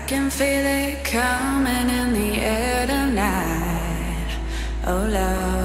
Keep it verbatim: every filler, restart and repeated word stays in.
can feel it coming in the air tonight. Oh, love.